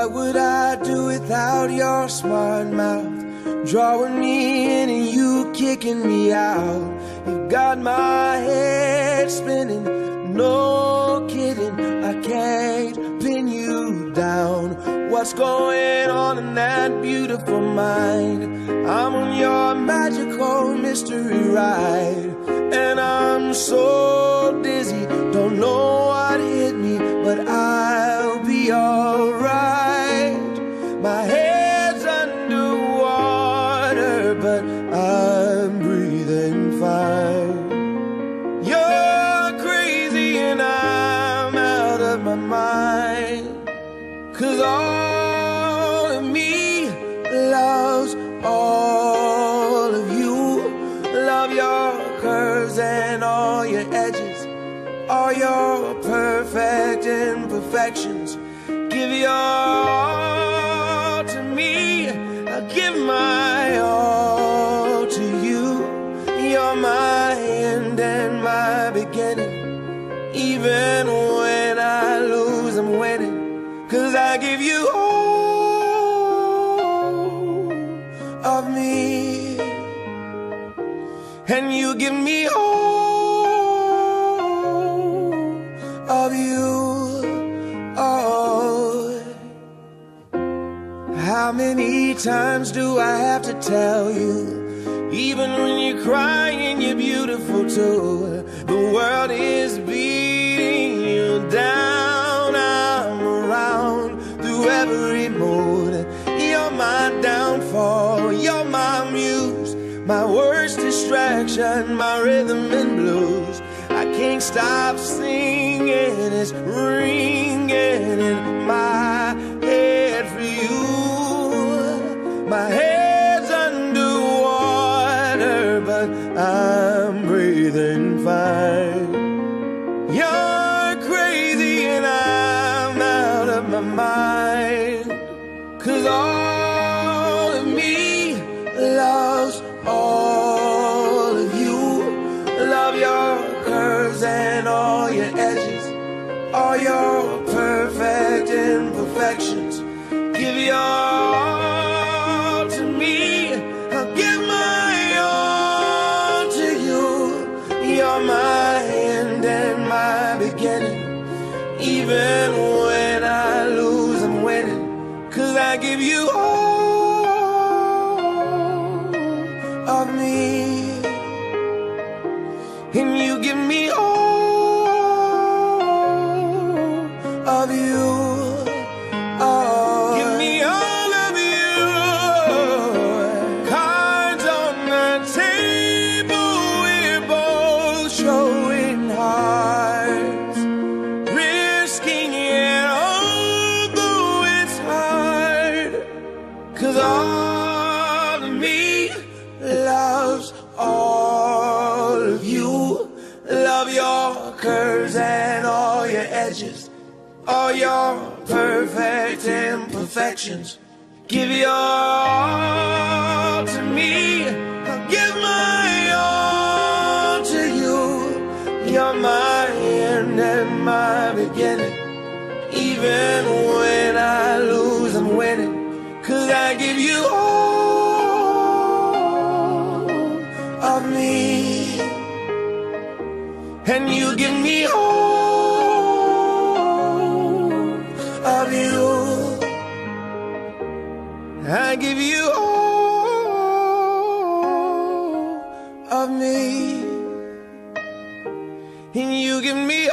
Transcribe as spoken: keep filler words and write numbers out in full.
What would I do without your smart mouth? Drawing me in and you kicking me out. You got my head spinning, no kidding, I can't pin you down. What's going on in that beautiful mind? I'm on your magical mystery ride, and I'm so dizzy, don't know what hit me, but I'll be alright. My head's underwater, but I'm breathing fine. You're crazy and I'm out of my mind, 'cause all of me loves all of you. Love your curves and all your edges, all your perfect imperfections. Give your all to me, I give my all to you. You're my end and my beginning. Even when I lose, I'm winning, 'cause I give you all of me, and you give me all of you. Oh, how many times do I have to tell you? Even when you're crying, you're beautiful too. The world is beating you down. I'm around through every mood. You're my downfall, you're my muse, my worst distraction, my rhythm and blues. I can't stop singing, it's ringing in my head for you. My head's underwater, but I'm breathing fine. You're crazy and I'm out of my mind, 'cause all of me loves all of you. Love your curves and all your edges, all your perfect imperfections. Give your all to me, I'll give my all to you. You're my end and my beginning. Even when I lose, I'm winning, 'cause I give you all of me, and you give me all of you. Oh, give me all of you. Cards on the table, we're both showing hearts, risking it although it's hard, 'cause all of me loves all of you. Love your curves and all your edges, all your perfect imperfections. Give your all to me, I'll give my all to you. You're my end and my beginning. Even when I lose, I'm winning, 'cause I give you all of me, and you give me all of you. I give you all of me, and you give me